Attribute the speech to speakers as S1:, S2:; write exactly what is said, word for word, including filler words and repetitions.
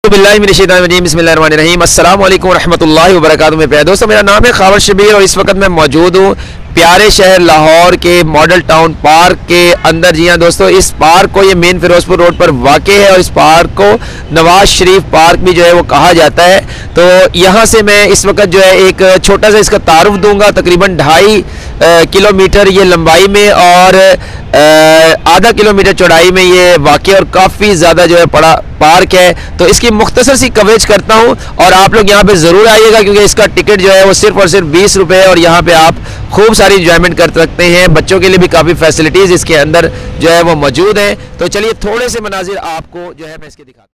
S1: बिस्मिल्लाहिर्रहमानिर्रहीम अस्सलाम वालेकुम रहमतुल्लाहि व बरकातुहू। मेरे प्यारे दोस्तों, मेरा नाम है खावर शबीर और इस वक्त मैं मौजूद हूँ प्यारे शहर लाहौर के मॉडल टाउन पार्क के अंदर। जी हाँ दोस्तों, इस पार्क को ये मेन फिरोजपुर रोड पर वाक़ है और इस पार्क को नवाज शरीफ पार्क भी जो है वो कहा जाता है। तो यहाँ से मैं इस वक्त जो है एक छोटा सा इसका तारुफ दूंगा। तकरीबन ढाई किलोमीटर ये लंबाई में और आधा किलोमीटर चौड़ाई में ये वाक़ और काफ़ी ज़्यादा जो है बड़ा पार्क है। तो इसकी मुख्तसर सी कवरेज करता हूँ और आप लोग यहाँ पे ज़रूर आइएगा, क्योंकि इसका टिकट जो है वो सिर्फ और सिर्फ बीस रुपये है और यहाँ पे आप खूब सारी इंजॉयमेंट कर सकते हैं। बच्चों के लिए भी काफ़ी फैसिलिटीज़ इसके अंदर जो है वो मौजूद हैं। तो चलिए थोड़े से मनाजिर आपको जो है मैं इसके दिखा